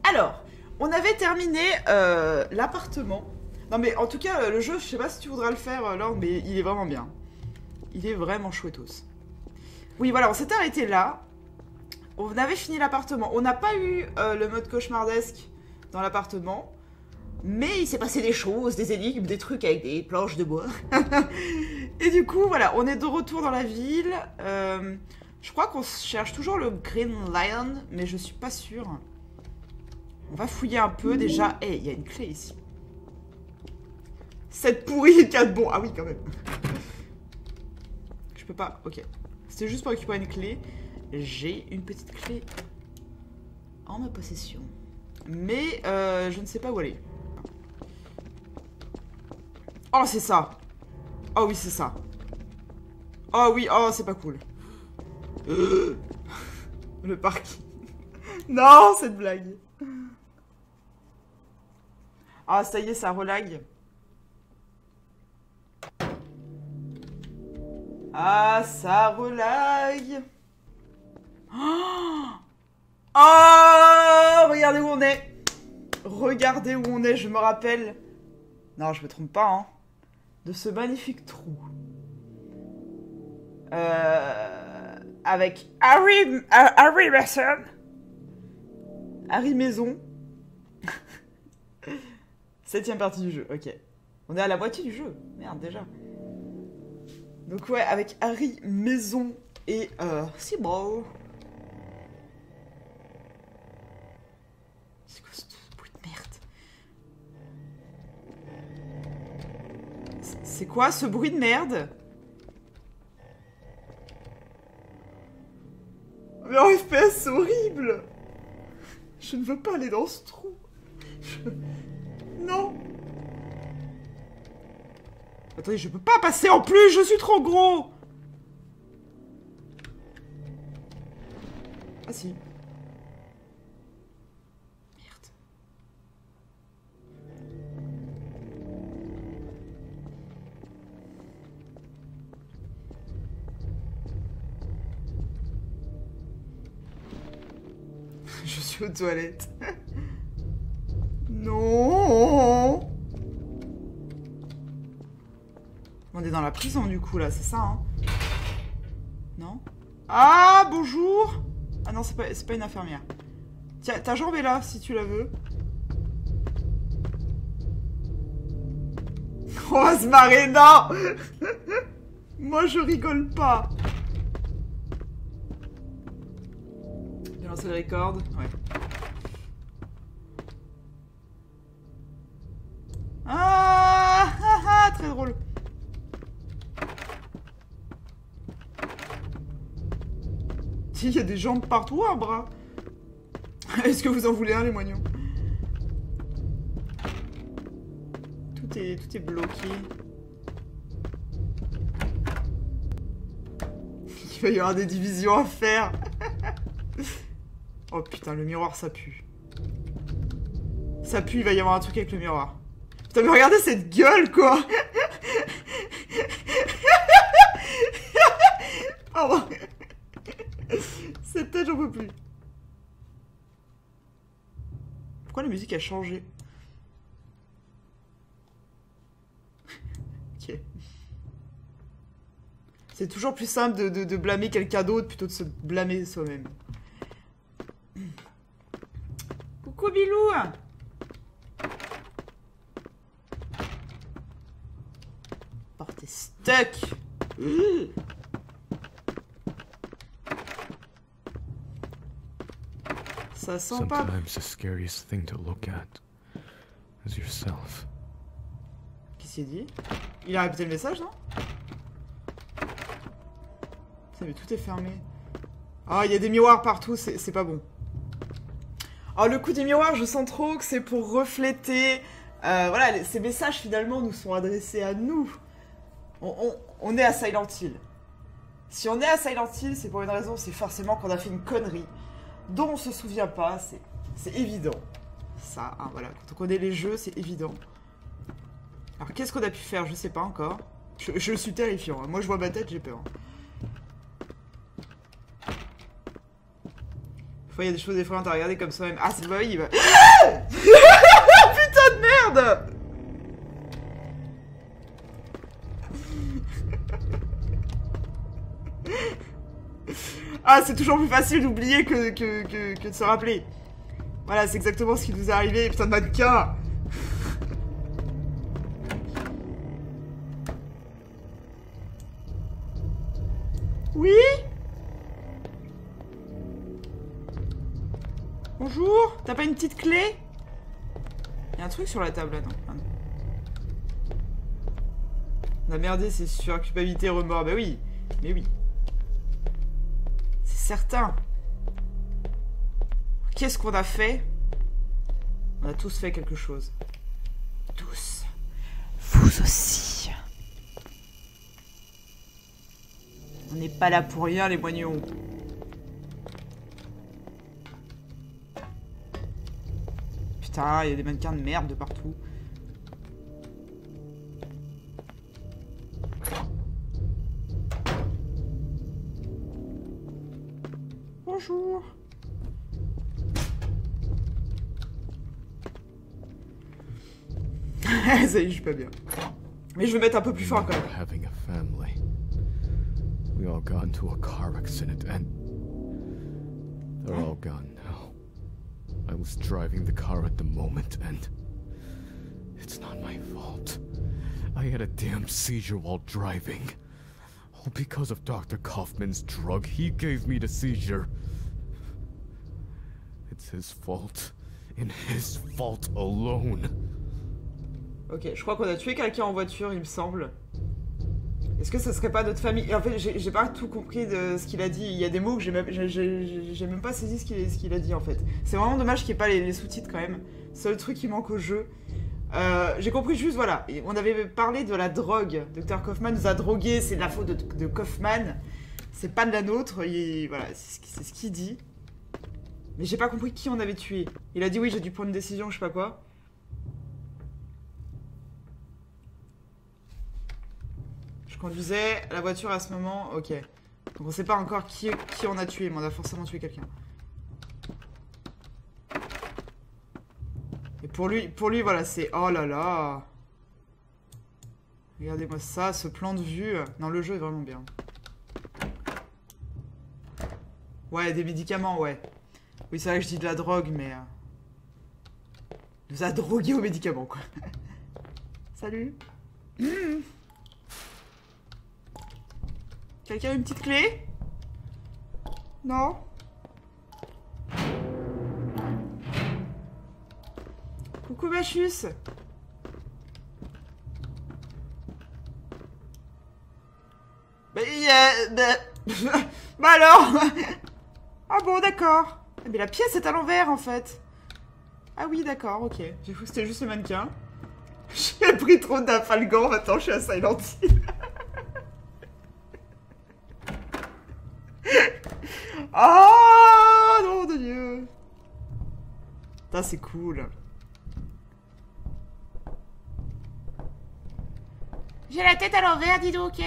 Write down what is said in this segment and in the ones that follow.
Alors, on avait terminé l'appartement. Non mais en tout cas, le jeu, je sais pas si tu voudras le faire, Lord, mais il est vraiment bien. Il est vraiment chouettos. Oui, voilà, on s'était arrêté là. On avait fini l'appartement. On n'a pas eu le mode cauchemardesque dans l'appartement. Mais il s'est passé des choses, des énigmes, des trucs avec des planches de bois. Et du coup, voilà, on est de retour dans la ville. Je crois qu'on cherche toujours le Green Lion, mais je suis pas sûre. On va fouiller un peu déjà. Eh, il y a une clé ici. 7 pourris et 4 bons. Ah oui, quand même. Je peux pas. Ok. C'était juste pour récupérer une clé. J'ai une petite clé en ma possession. Mais je ne sais pas où aller. Oh, c'est ça. Oh oui, c'est ça. Oh oui, oh, c'est pas cool. Le parking. Non, cette blague. Ah, ça y est, ça relag. Ah, ça relag. Oh, regardez où on est. Regardez où on est, je me rappelle. Non, je me trompe pas, hein. De ce magnifique trou. Avec Harry Mason. Harry Maison. 7ème partie du jeu, ok. On est à la moitié du jeu. Merde, déjà. Donc ouais, avec Harry Maison et Seaball. C'est quoi ce bruit de merde? C'est quoi ce bruit de merde? Mais en FPS, c'est horrible! Je ne veux pas aller dans ce trou. Non! Attendez, je peux pas passer en plus, je suis trop gros! Ah si. Merde. Je suis aux toilettes. Non! On est dans la prison du coup là, c'est ça, hein? Non? Ah, bonjour! Ah non, c'est pas une infirmière. Tiens, ta jambe est là, si tu la veux. On va se marrer, non! Moi, je rigole pas. J'ai lancé le record, ouais. Ah, très drôle. Il y a des jambes partout, un bras. Est-ce que vous en voulez un, les moignons? Tout est bloqué. Il va y avoir des divisions à faire. Oh putain, le miroir, ça pue. Ça pue, il va y avoir un truc avec le miroir. Putain, mais regardez cette gueule, quoi. Pardon. Cette tête, j'en peux plus. Pourquoi la musique a changé? Ok. C'est toujours plus simple de blâmer quelqu'un d'autre plutôt de se blâmer soi-même. Coucou Bilou. Oh, t'es stuck. Ça sent pas. Sometimes the scariest thing to look at is yourself. Qu'est-ce qu'il dit? Il a répété le message, non? Putain, mais tout est fermé. Ah, il y a des miroirs partout, c'est pas bon. Oh, le coup des miroirs, je sens trop que c'est pour refléter... voilà, ces messages, finalement, nous sont adressés à nous. On est à Silent Hill. Si on est à Silent Hill, c'est pour une raison, c'est forcément qu'on a fait une connerie dont on se souvient pas, c'est évident. Ça, hein, voilà, quand on connaît les jeux, c'est évident. Alors, qu'est-ce qu'on a pu faire? Je sais pas encore. Je suis terrifiant, hein. Moi, je vois ma tête, j'ai peur. fois, il y a des choses effrayantes à regarder comme ça même. Ah, c'est pas oui, il va... Putain de merde! Ah, c'est toujours plus facile d'oublier que de se rappeler. Voilà, c'est exactement ce qui nous est arrivé. Putain de mannequin! Oui? Bonjour? T'as pas une petite clé? Y'a un truc sur la table là, non? Ah, non. On a merdé, c'est sûr. Culpabilité, remords. Bah oui. Mais oui. C'est certain. Qu'est-ce qu'on a fait? On a tous fait quelque chose. Tous. Vous aussi. On n'est pas là pour rien, les moignons. Putain, il y a des mannequins de merde de partout. Bonjour. Ça y est, je suis pas bien. Mais je vais mettre un peu plus fort quand même. Having a family. We all got into a car accident and they're all gone now. I was driving the car at the moment and it's not my fault. I had a damn seizure while driving. All because of Dr. Kaufman's drug. He gave me the seizure. It's his fault. And his fault alone. Ok, je crois qu'on a tué quelqu'un en voiture, il me semble. Est-ce que ça serait pas notre famille? En fait, j'ai pas tout compris de ce qu'il a dit. Il y a des mots que j'ai même pas saisi ce qu'il a dit en fait. C'est vraiment dommage qu'il n'y ait pas les sous-titres quand même. C'est le truc qui manque au jeu. J'ai compris juste, voilà. On avait parlé de la drogue. Dr. Kaufman nous a drogués, c'est de la faute de Kaufman. C'est pas de la nôtre. Voilà, c'est ce qu'il dit. Mais j'ai pas compris qui on avait tué. Il a dit oui, j'ai dû prendre une décision, je sais pas quoi. Je conduisais la voiture à ce moment, ok. Donc on sait pas encore qui on a tué, mais on a forcément tué quelqu'un. Et pour lui voilà, c'est... Oh là là. Regardez-moi ça, ce plan de vue. Non, le jeu est vraiment bien. Ouais, des médicaments, ouais. Oui, c'est vrai que je dis de la drogue, mais... Il nous a drogué aux médicaments, quoi. Salut. Quelqu'un a une petite clé? Non? Coucou Machus. Bah alors. Ah bon, d'accord. Mais la pièce est à l'envers en fait. Ah oui, d'accord, ok. J'ai cru que c'était juste le mannequin. J'ai pris trop d'afalgan, maintenant je suis à Silent Hill. Ah, nom de Dieu. Putain, c'est cool. J'ai la tête à l'envers, dis donc, ok.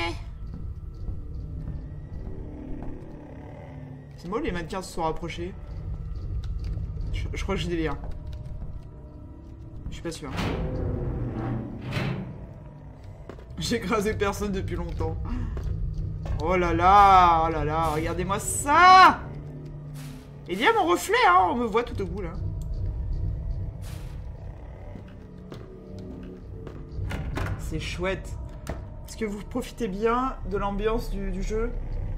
C'est moi, les mannequins se sont rapprochés. Je crois que j'ai des liens. Je suis pas sûr. J'ai écrasé personne depuis longtemps. Oh là là, regardez-moi ça! Il y a mon reflet, hein, on me voit tout au bout, là. C'est chouette. Est-ce que vous profitez bien de l'ambiance du jeu?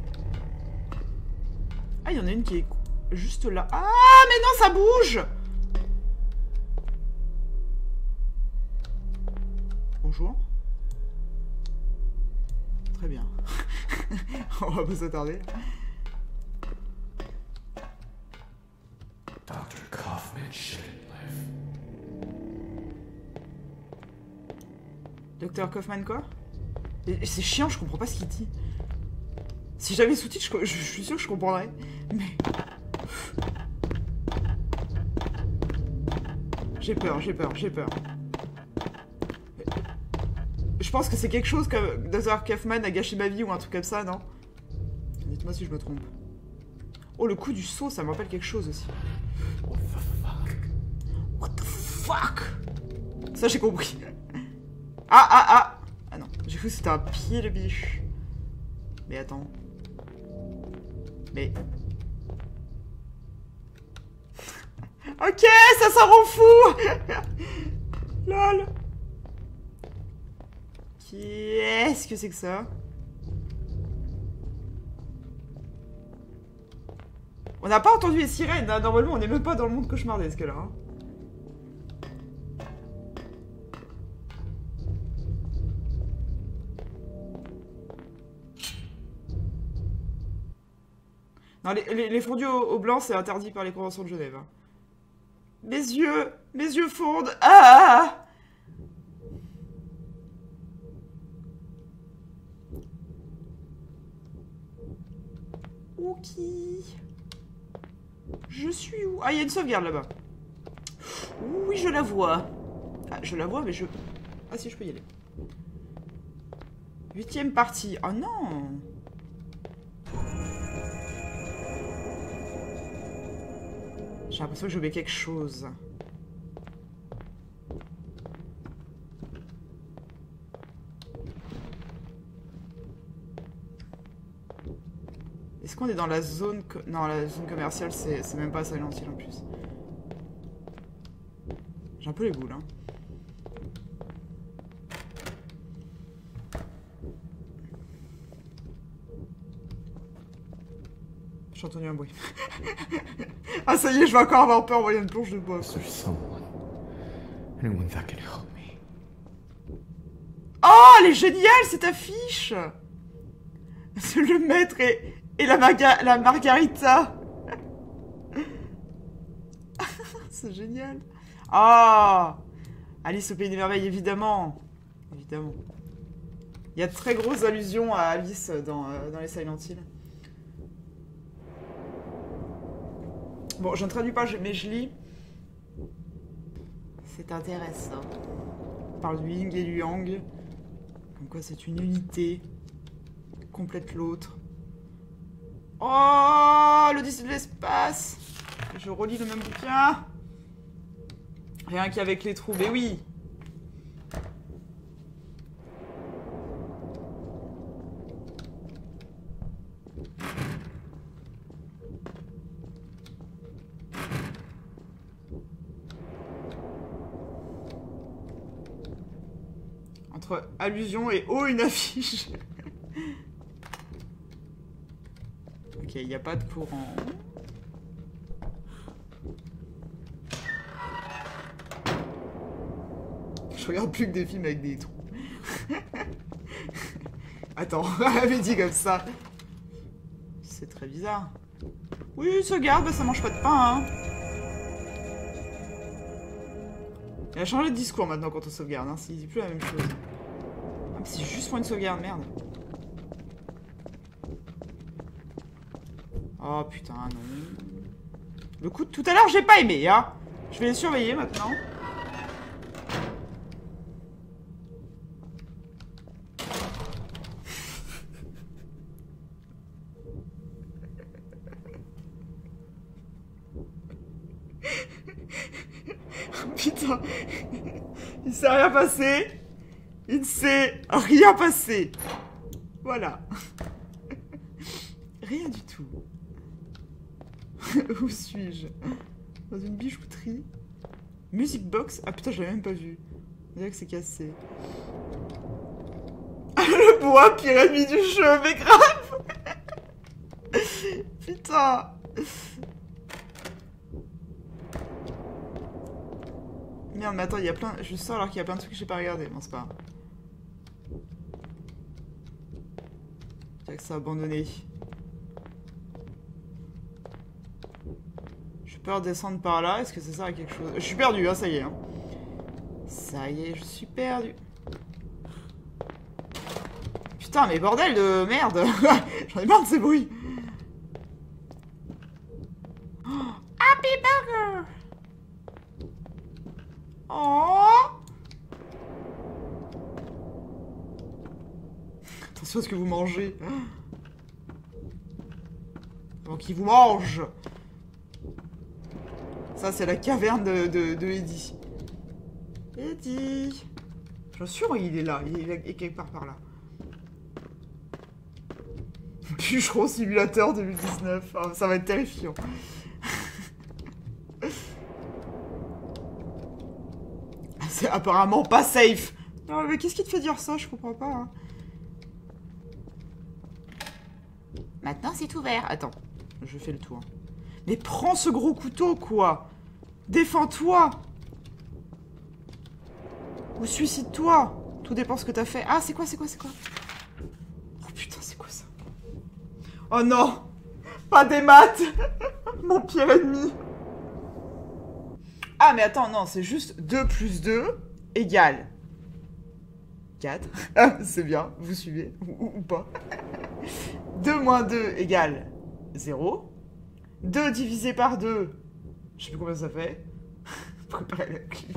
Ah, il y en a une qui est juste là. Ah, mais non, ça bouge! Bonjour. Très bien. On va pas s'attarder. Dr. Kaufman shouldn't live. Dr. Kaufman quoi? C'est chiant, je comprends pas ce qu'il dit. Si j'avais sous-titres, je suis sûr que je comprendrais. Mais... J'ai peur. Je pense que c'est quelque chose que Dr. Kaufman a gâché ma vie ou un truc comme ça, non? Dites-moi si je me trompe. Oh, le coup du saut, ça me rappelle quelque chose aussi. What the fuck? What the fuck? Ça, j'ai compris. Ah, ah, ah! Ah non, j'ai cru que c'était un pied de biche. Mais attends. Mais... Ok, ça rend fou. Lol. Qu'est-ce que c'est que ça? On n'a pas entendu les sirènes, hein. Normalement on n'est même pas dans le monde cauchemardesque là. Hein. Non, les fondus au blanc, c'est interdit par les conventions de Genève. Hein. Mes yeux fondent. Ah! Ok. Je suis où? Ah, il y a une sauvegarde là-bas. Oui, je la vois. Ah, je la vois, mais je... Ah si, je peux y aller. 8e partie. Oh non! J'ai l'impression que je mets quelque chose. Est-ce qu'on est dans la zone... Non, la zone commerciale, c'est même pas Silent Hill en plus. J'ai un peu les boules, hein. J'ai entendu un bruit. Ah ça y est, je vais encore avoir peur en voyant une planche de bois. Anyone that can help me. Oh, elle est géniale cette affiche. Le maître et la margarita. C'est génial. Ah, Alice au Pays des Merveilles, évidemment. Évidemment. Il y a de très grosses allusions à Alice dans les Silent Hill. Bon, je ne traduis pas, mais je lis. C'est intéressant. On parle du yin et du yang. Comme quoi c'est une unité. Complète l'autre. Oh, l'Odyssée de l'espace. Je relis le même bouquin. Rien qu'avec les trous, mais oui. Entre allusion et oh, une affiche. Ok, il n'y a pas de courant. Je regarde plus que des films avec des trous. Attends, elle avait dit comme ça. C'est très bizarre. Oui, sauvegarde, bah, ça mange pas de pain, hein. Il a changé de discours maintenant quand on sauvegarde, hein. Il dit plus la même chose. Ah, mais c'est juste pour une sauvegarde, merde. Oh putain, non. Le coup de tout à l'heure, j'ai pas aimé, hein. Je vais les surveiller maintenant. Putain, il s'est rien passé. Il ne s'est rien passé. Voilà. Rien du tout. Où suis-je? Dans une bijouterie. Music box. Ah putain, je l'avais même pas vu. On dirait que c'est cassé. Le bois, pire ennemi du jeu, mais grave. Putain. Merde, mais attends, il y a plein... Je sors alors qu'il y a plein de trucs que j'ai pas regardé. Bon, c'est pas grave. Je dirais que ça a abandonné. Je peux redescendre par là. Est-ce que ça sert à quelque chose? Je suis perdu, hein, ça y est. Hein. Ça y est, je suis perdu. Putain, mais bordel de merde. J'en ai marre de ces bruits. Oh, Happy Burger. Oh. Attention à ce que vous mangez. Avant qu'il vous mange. Ça, c'est la caverne de Eddie. Eddie. Je suis sûr il est là. Il est quelque part par là. Bûcheron Simulateur 2019. Oh, ça va être terrifiant. C'est apparemment pas safe. Non, mais qu'est-ce qui te fait dire ça? Je comprends pas. Hein. Maintenant, c'est ouvert. Attends, je fais le tour. Mais prends ce gros couteau, quoi. Défends-toi. Ou suicide-toi. Tout dépend ce que t'as fait. Ah, c'est quoi? Oh putain, c'est quoi ça? Oh non. Pas des maths. Mon pire ennemi. Ah, mais attends, non, c'est juste 2 plus 2 égale 4. Ah, c'est bien, vous suivez, ou pas. 2 moins 2 égale 0. 2 divisé par 2, je sais plus combien ça fait. Préparez la clip.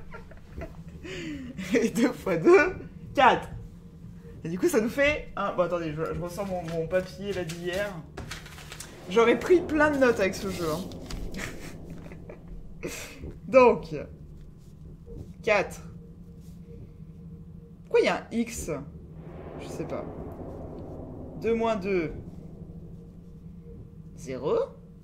Et 2 fois 2, 4. Et du coup, ça nous fait... Bon, attendez, je ressors mon papier là d'hier. J'aurais pris plein de notes avec ce jeu. Hein. Donc, 4. Pourquoi il y a un X? Je sais pas. 2 moins 2. 0.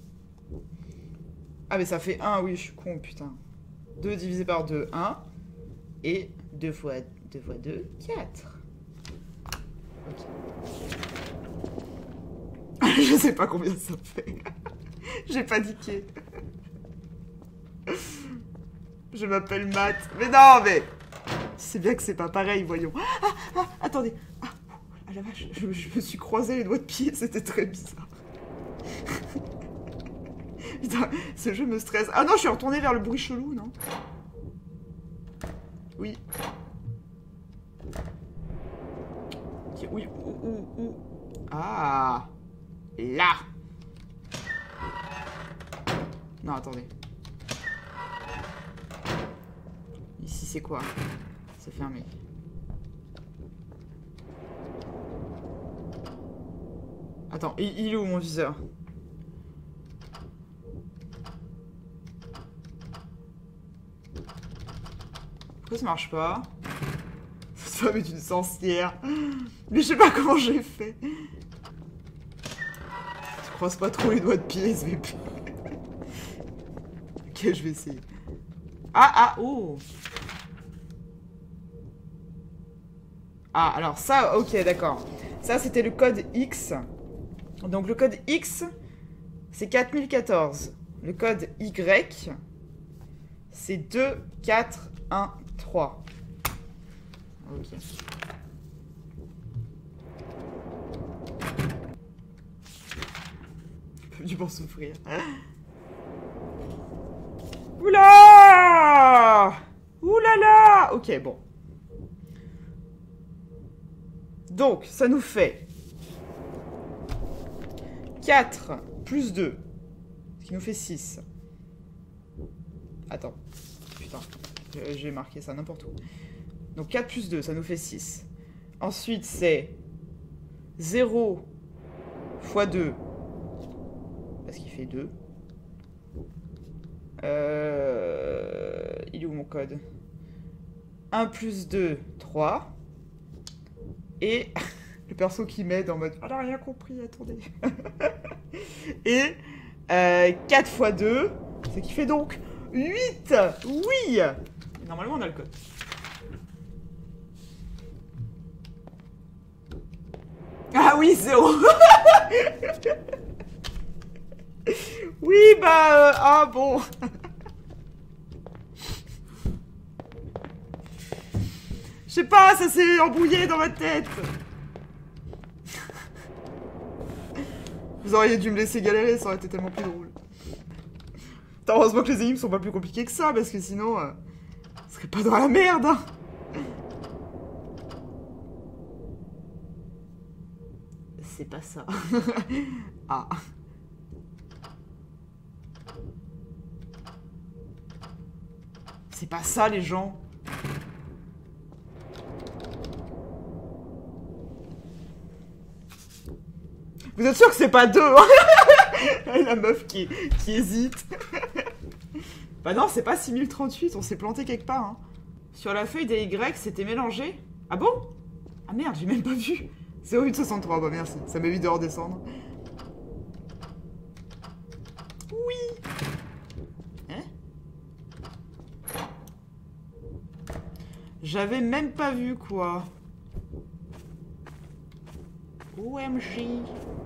Ah, mais ça fait 1, oui, je suis con, putain. 2 divisé par 2, 1. Et 2 fois 2, 4. Ok. Je sais pas combien ça fait. J'ai paniqué. Je m'appelle Matt. Mais non, mais... C'est bien que c'est pas pareil, voyons. Attendez. Ah, la vache, je me suis croisé les doigts de pied, c'était très bizarre. Putain, ce jeu me stresse. Ah non, je suis retournée vers le bruit chelou, non? Oui. Ok, oui, où. Ah. Là. Non, attendez. Ici, c'est quoi? C'est fermé. Attends, il est où mon viseur? Pourquoi ça marche pas? Cette femme est une sorcière. Mais je sais pas comment j'ai fait. Je croise pas trop les doigts de pied, SVP. Ok, je vais essayer. Oh. Ah, alors ça, ok, d'accord. Ça, c'était le code X. Donc, le code X, c'est 4014. Le code Y, c'est 2, 4, 1, 3. Ok. Du pour souffrir. Oula! Oulala! Ok, bon. Donc, ça nous fait 4 plus 2, ce qui nous fait 6. Attends. Putain. J'ai marqué ça n'importe où. Donc 4 plus 2, ça nous fait 6. Ensuite, c'est 0 fois 2, parce qu'il fait 2. Il est où mon code? 1 plus 2, 3. Et le perso qui m'aide en mode « On n'a rien compris, attendez. » Et 4 fois 2, ce qui fait donc 8. Oui. Normalement, on a le code. Ah oui, 0. Oui, bah... ah bon. Je sais pas, ça s'est embrouillé dans ma tête. Vous auriez dû me laisser galérer, ça aurait été tellement plus drôle. Heureusement que les énigmes sont pas plus compliquées que ça, parce que sinon... on serait pas dans la merde, hein. C'est pas ça. Ah. C'est pas ça, les gens. Vous êtes sûr que c'est pas 2 hein? La meuf qui hésite. Bah non, c'est pas 6038, on s'est planté quelque part. Hein. Sur la feuille des Y, c'était mélangé. Ah bon? Ah merde, j'ai même pas vu. 0863, bah merci, ça m'évite de redescendre. Oui. Hein? J'avais même pas vu quoi. OMG.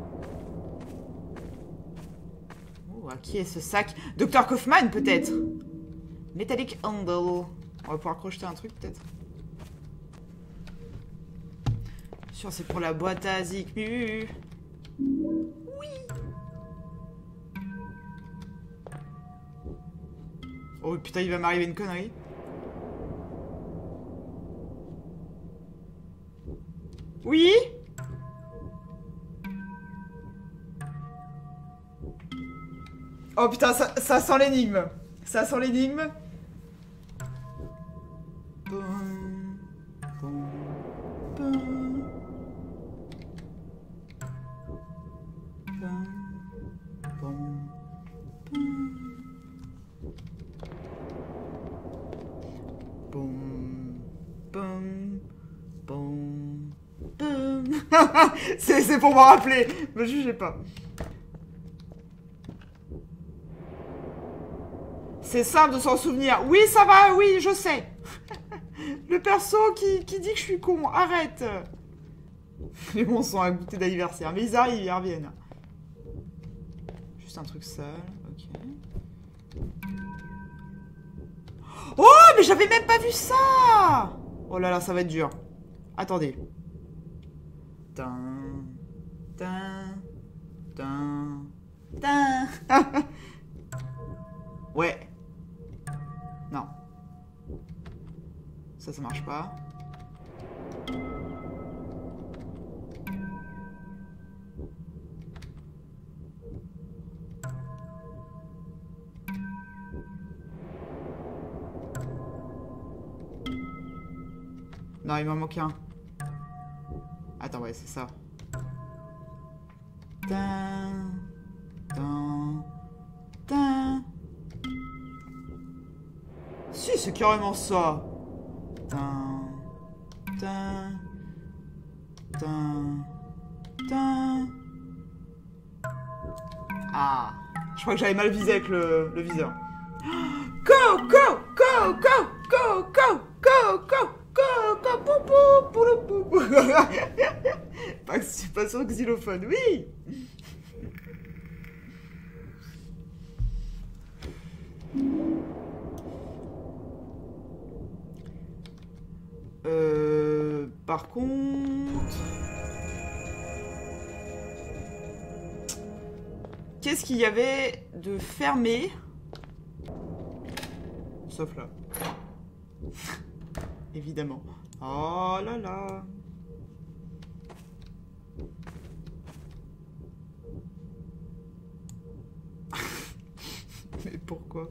Oh, à qui est ce sac? Dr Kaufman peut-être? Metallic Handle. On va pouvoir crocheter un truc peut-être. Sûr c'est pour la boîte à Zikmu. Oui. Oh putain, il va m'arriver une connerie. Oui. Oh putain, ça sent l'énigme. Ça sent l'énigme. C'est pour me rappeler. Me jugez pas. C'est simple de s'en souvenir. Oui, ça va, oui, je sais. Le perso qui dit que je suis con. Arrête. Les bons sont à goûter d'anniversaire. Mais ils arrivent, ils reviennent. Juste un truc sale. Ok. Oh, mais j'avais même pas vu ça. Oh là là, ça va être dur. Attendez. Tin, tin, tin, tin. Ouais. Non. Ça marche pas. Non, il m'en manque un. Attends, ouais, c'est ça. Tin, tin, tin. Si, c'est carrément ça. Tin, tin, tin, tin. Ah, je crois que j'avais mal visé avec le viseur. Go, go, go, go, go, go, go, go. Pas sur xylophone, oui. Par contre... Qu'est-ce qu'il y avait de fermé? Sauf là. Évidemment. Oh là là. Mais pourquoi?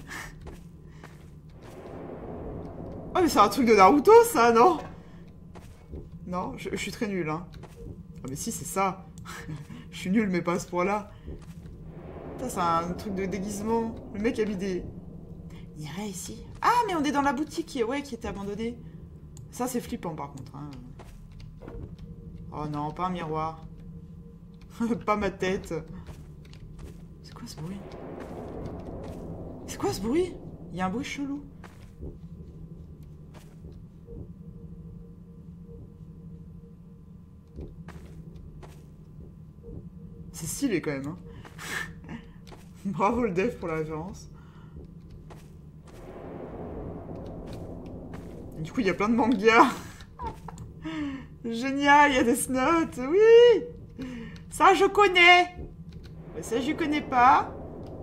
Oh mais c'est un truc de Naruto ça, non? Non, je suis très nulle, hein. Ah mais si, c'est ça. Je suis nulle, mais pas à ce point-là. Ça, c'est un truc de déguisement. Le mec a mis des... Il y a rien ici. Ah, mais on est dans la boutique qui était abandonnée. Ça, c'est flippant, par contre. Hein. Oh non, pas un miroir. Pas ma tête. C'est quoi ce bruit? C'est quoi ce bruit? Il y a un bruit chelou. C'est stylé quand même. Hein. Bravo le dev pour la référence. Et du coup, il y a plein de mangas. Génial, il y a des notes. Oui. Ça, je connais. Mais ça, je connais pas.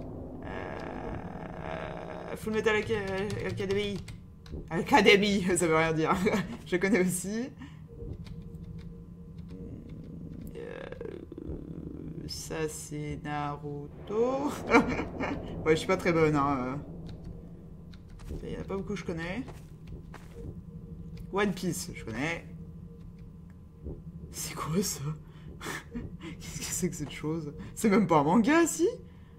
Full Metal Academy. Academy, ça veut rien dire. Je connais aussi. Ça, c'est Naruto. Ouais, je suis pas très bonne. Hein. Il y en a pas beaucoup que je connais. One Piece, je connais. C'est quoi ça? Qu'est-ce que c'est que cette chose? C'est même pas un manga, si?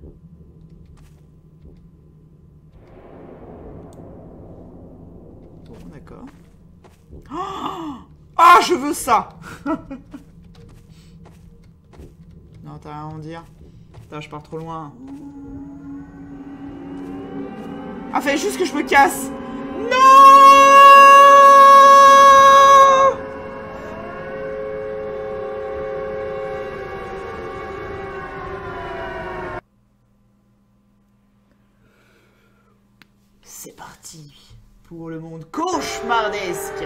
Bon, d'accord. Ah, je veux ça. Non, t'as rien à en dire. Putain, je pars trop loin. Ah, fallait juste que je me casse. Non! C'est parti pour le monde cauchemardesque.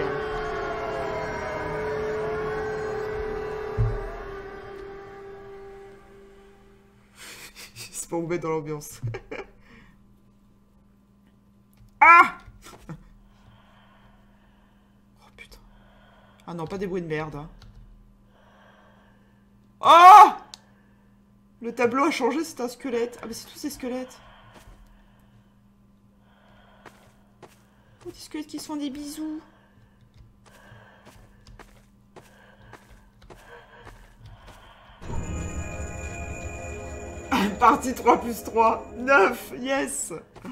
C'est pour vous mettre dans l'ambiance. Ah! Oh putain. Ah non, pas des bruits de merde. Hein. Oh! Le tableau a changé, c'est un squelette. Ah mais c'est tous ces squelettes. Oh, des squelettes qui se font des bisous. Partie 3 plus 3. 9, yes.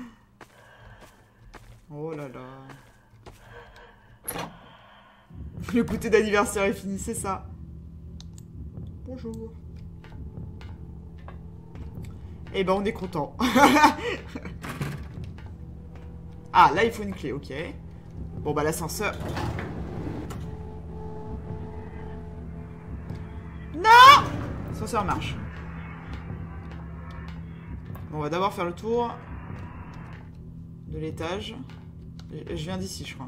Oh là là. Le goûter d'anniversaire est fini, c'est ça. Bonjour. Eh ben, on est content. Ah, là, il faut une clé, ok. Bon, bah, l'ascenseur... Non! L'ascenseur marche. Bon, on va d'abord faire le tour de l'étage. Je viens d'ici, je crois.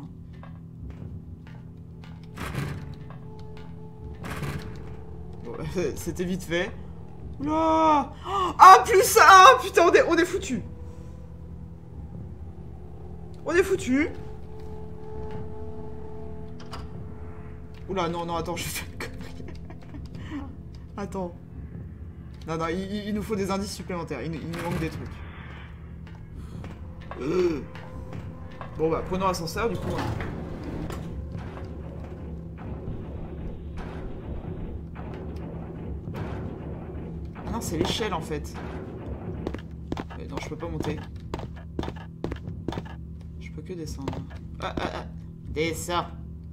Bon, c'était vite fait. Oula! Ah, plus 1! Putain, on est foutu. On est foutu. Oula, non, non, attends, je fais une connerie. Attends. Non, non, il nous faut des indices supplémentaires. Il nous manque des trucs. Bon, bah, prenons l'ascenseur, du coup. Ah non, c'est l'échelle, en fait. Mais non, je peux pas monter. Je peux que descendre. Ah, ah, ah. Descends.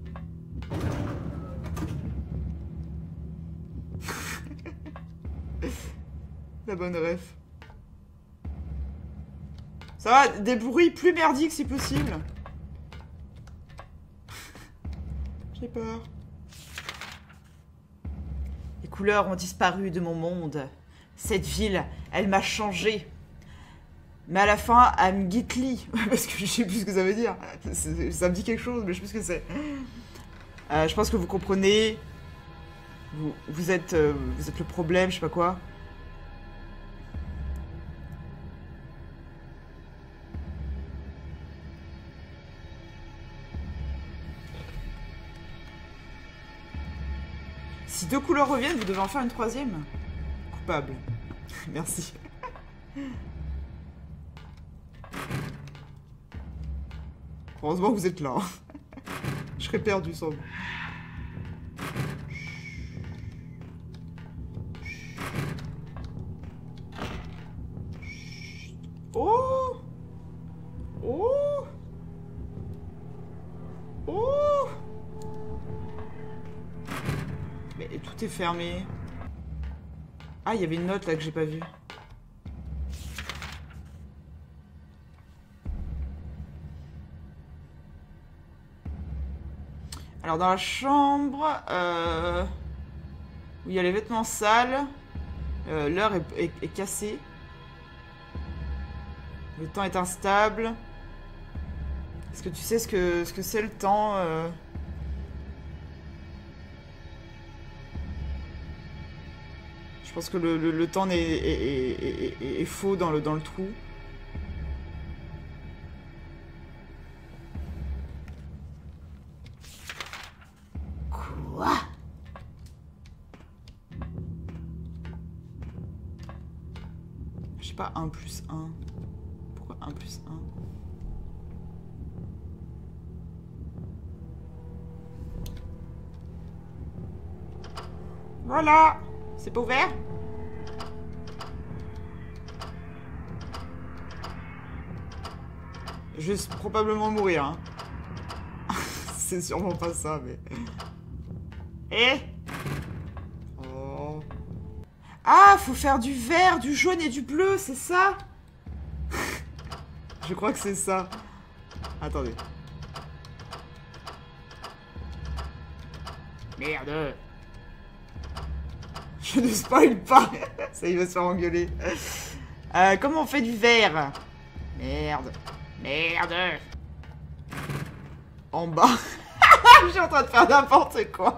La bonne ref. Ça va, des bruits plus merdiques si possible. J'ai peur. Les couleurs ont disparu de mon monde. Cette ville, elle m'a changé. Mais à la fin, elle me guitly. Parce que je sais plus ce que ça veut dire. Ça me dit quelque chose, mais je sais plus ce que c'est. Je pense que vous comprenez. Vous êtes le problème, je sais pas quoi. Si 2 couleurs reviennent, vous devez en faire une troisième. Coupable. Merci. Heureusement que vous êtes là. Je serais perdu sans vous. Oh! Oh! Oh! Mais tout est fermé. Ah, il y avait une note là que j'ai pas vue. Alors dans la chambre, où il y a les vêtements sales, l'heure est cassée. Le temps est instable. Est-ce que tu sais ce que c'est le temps Je pense que le temps est faux dans le trou. Quoi? Je sais pas, 1 plus 1. Pourquoi 1 plus 1? Voilà! C'est pas ouvert? Je vais probablement mourir, hein. C'est sûrement pas ça, mais... Eh? Oh. Ah, faut faire du vert, du jaune et du bleu, c'est ça? Je crois que c'est ça. Attendez. Merde. Je ne spoil pas. Ça, il va se faire engueuler. Comment on fait du vert? Merde. Merde. En bas. Je suis en train de faire n'importe quoi.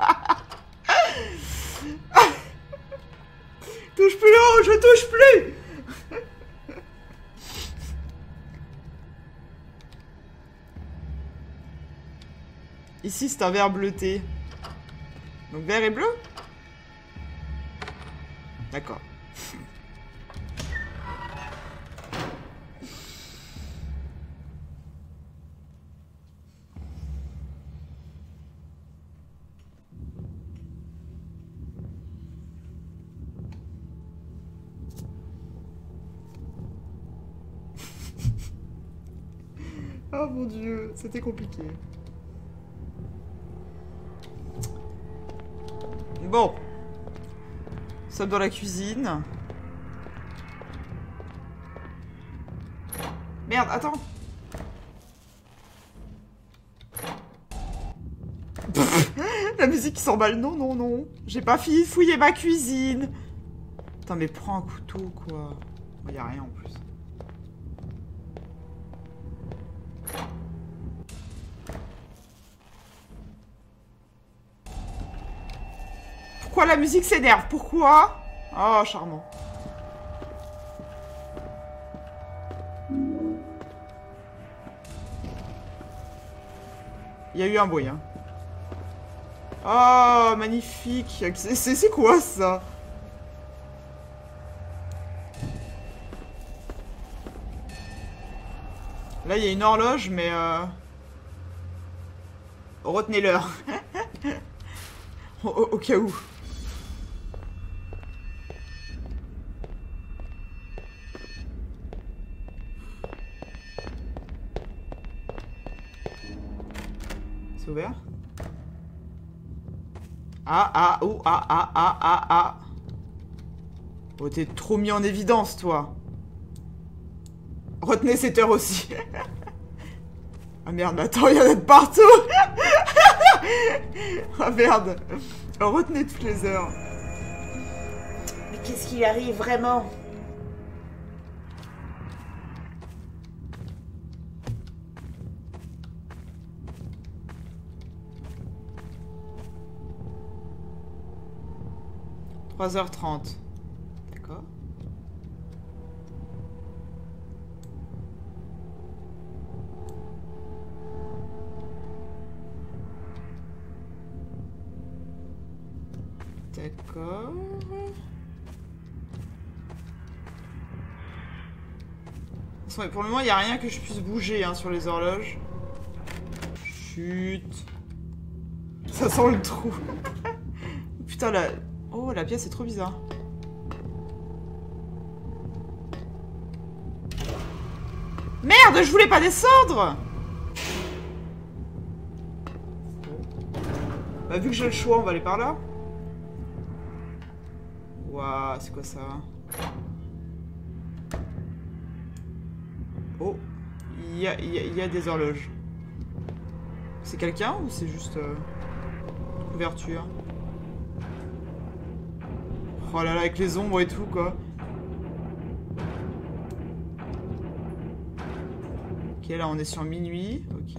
Touche plus l'eau, je touche plus. Ici, c'est un vert bleuté. Donc vert et bleu? D'accord. Oh mon Dieu, c'était compliqué. Bon. Nous sommes dans la cuisine. Merde, attends. La musique qui s'emballe. Non, non, non. J'ai pas fini de fouiller ma cuisine. Putain, mais prends un couteau, quoi. Il y a rien en plus. Pourquoi la musique s'énerve? Pourquoi? Oh, charmant. Il y a eu un bruit, hein. Oh, magnifique. C'est quoi, ça? Là, il y a une horloge, mais... Retenez l'heure. Au cas où. C'est ouvert? Ah, oh, ah. Oh, t'es trop mis en évidence, toi. Retenez cette heure aussi. Ah merde, mais attends, il y en a de partout. Ah merde. Retenez toutes les heures. Mais qu'est-ce qui arrive vraiment? « 3h30. D'accord. D'accord. Pour le moment, il n'y a rien que je puisse bouger hein, sur les horloges. Chut. Ça sent le trou. Putain, la... Oh, la pièce est trop bizarre. Merde, je voulais pas descendre. Bah, vu que j'ai le choix, on va aller par là. Waouh, c'est quoi ça? Oh, il y a des horloges. C'est quelqu'un ou c'est juste une couverture? Oh là là, avec les ombres et tout, quoi. Ok, là, on est sur minuit. Ok.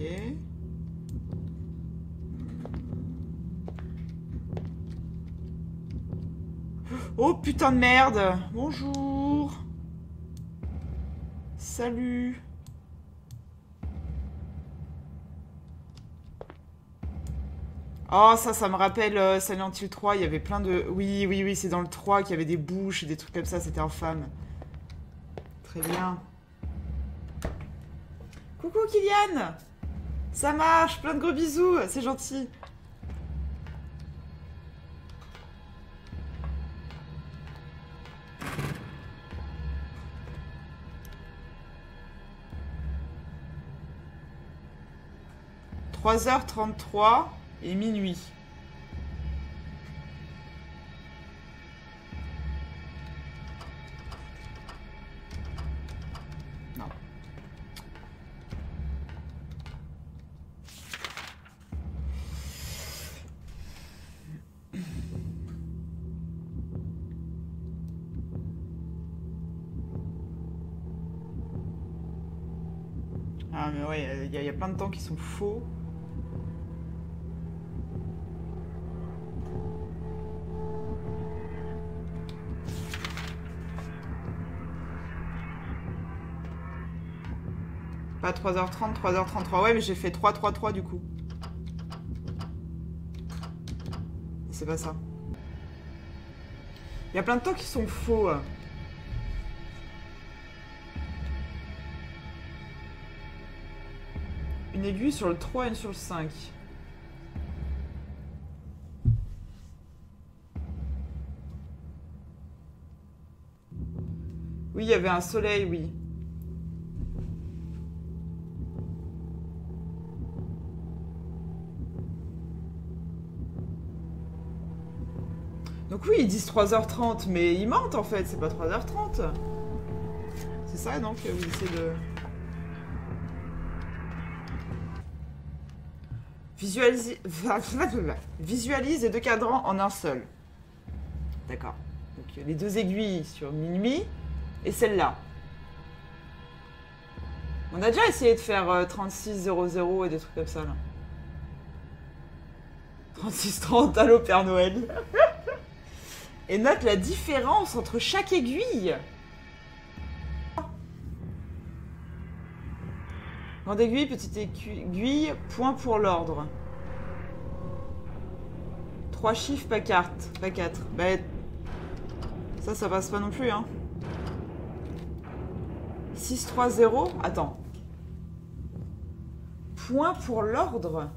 Oh, putain de merde. Bonjour. Salut. Oh, ça me rappelle Silent Hill 3, il y avait plein de... Oui, c'est dans le 3 qu'il y avait des bouches et des trucs comme ça, c'était infâme. Très bien. Coucou Kylian. Ça marche, plein de gros bisous, c'est gentil. 3h33 et minuit. Non. Ah mais ouais, il y a plein de temps qui sont faux. Pas 3h30, 3h33. Ouais, mais j'ai fait 3-3-3 du coup. C'est pas ça. Il y a plein de temps qui sont faux. Une aiguille sur le 3 et une sur le 5. Oui, il y avait un soleil, oui. Donc oui, ils disent 3h30, mais ils mentent en fait, c'est pas 3h30. C'est ça donc, vous essayez de... Visualise les deux cadrans en un seul. D'accord. Donc les deux aiguilles sur minuit et celle-là. On a déjà essayé de faire 3600 et des trucs comme ça là. 3630, allô Père Noël. Et note la différence entre chaque aiguille. Grande aiguille, petite aiguille, point pour l'ordre. 3 chiffres, pas carte, pas 4. Bah, ça passe pas non plus, hein. 630, attends. Point pour l'ordre?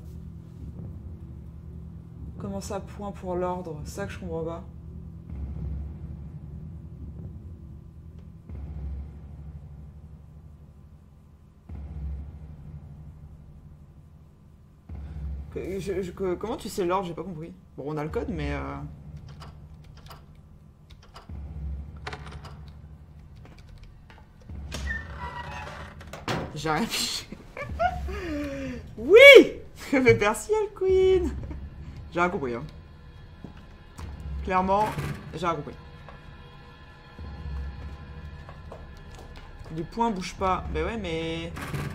Comment ça, point pour l'ordre? C'est ça que je comprends pas. Comment tu sais l'ordre? J'ai pas compris. Bon, on a le code, mais... J'ai rien piché. Oui. Mais merci, El Queen. J'ai rien compris, hein. Clairement, j'ai rien compris. Les points bougent pas. Ben ouais, mais...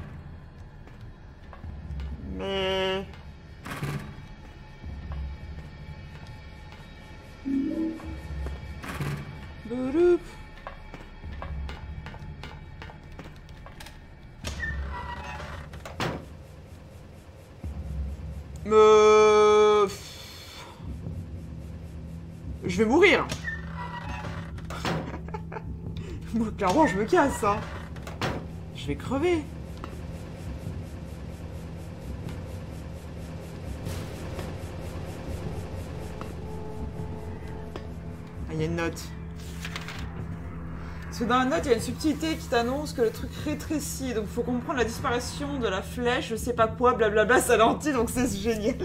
Boulou. Je vais mourir. Moi, clairement, je me casse, hein. Je vais crever. Ah, il y a une note. Parce que dans la note, il y a une subtilité qui t'annonce que le truc rétrécit. Donc, il faut comprendre la disparition de la flèche, je sais pas quoi, blablabla, ça ralentit, donc c'est génial.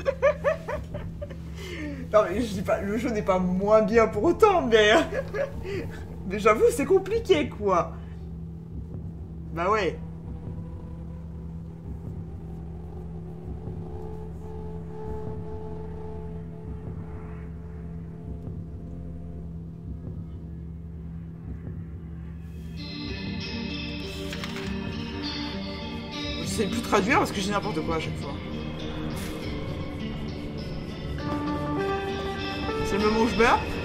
Non, mais je dis pas, le jeu n'est pas moins bien pour autant, mais... mais j'avoue, c'est compliqué, quoi. Bah ouais. Je sais plus traduire parce que j'ai n'importe quoi à chaque fois. C'est le moment où je meurs.